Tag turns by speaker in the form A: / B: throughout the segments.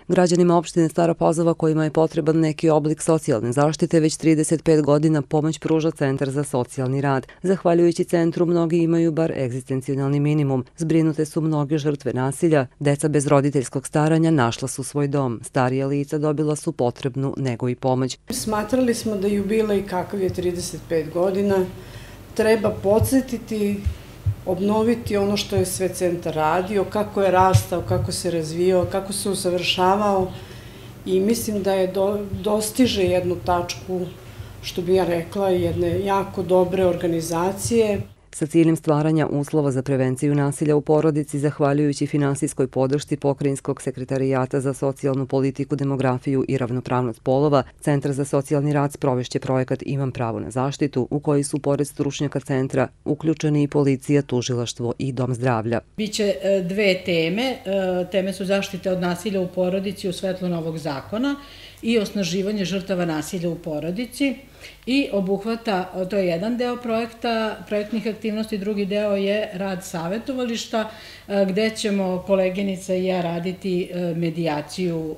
A: Građanima opštine Stara Pazova kojima je potreban neki oblik socijalne zaštite već 35 godina pomoć pruža Centar za socijalni rad. Zahvaljujući centru mnogi imaju bar egzistencionalni minimum. Zbrinute su mnoge žrtve nasilja, deca bez roditeljskog staranja našla su svoj dom, starija lica dobila su potrebnu nego i pomoć.
B: Smatrali smo da jubilej kakav je 35 godina treba podsjetiti, obnoviti ono što je sve centar radio, kako je rastao, kako se razvijao, kako se usavršavao i mislim da je dostiže jednu tačku, što bi ja rekla, jedne jako dobre organizacije.
A: Sa ciljem stvaranja uslova za prevenciju nasilja u porodici, zahvaljujući finansijskoj podršci Pokrajinskog sekretarijata za socijalnu politiku, demografiju i ravnopravnost polova, Centar za socijalni rad sprovešće projekat Imam pravo na zaštitu, u koji su, pored stručnjaka centra, uključeni i policija, tužilaštvo i dom zdravlja.
C: Biće dve teme. Teme su zaštita od nasilja u porodici u svetlu novog zakona i osnaživanje žrtava nasilja u porodici i obuhvata, to je jedan deo projektnih aktivnosti, drugi deo je rad savetovališta gde ćemo koleginica i ja raditi medijaciju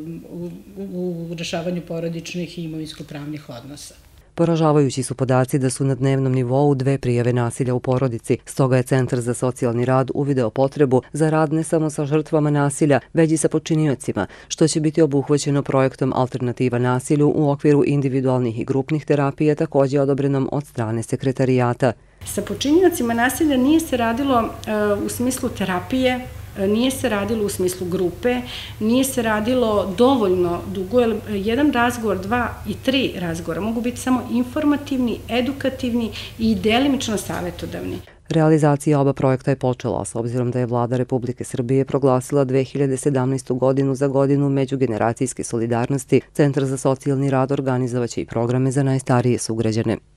C: u rešavanju porodičnih i imovinsko-pravnih odnosa.
A: Poražavajući su podaci da su na dnevnom nivou 2 prijave nasilja u porodici, stoga je Centar za socijalni rad uvideo potrebu za rad ne samo sa žrtvama nasilja, već i sa počiniocima, što će biti obuhvaćeno projektom Alternativa nasilju u okviru individualnih i grupnih terapija, takođe odobrenom od strane sekretarijata.
D: Sa počiniocima nasilja nije se radilo u smislu terapije, nije se radilo u smislu grupe, nije se radilo dovoljno dugo, jer jedan razgovor, 2 i 3 razgovora mogu biti samo informativni, edukativni i delimično savetodavni.
A: Realizacija oba projekta je počela, s obzirom da je Vlada Republike Srbije proglasila 2017. godinu za godinu međugeneracijske solidarnosti. Centar za socijalni rad organizovaće i programe za najstarije sugrađane.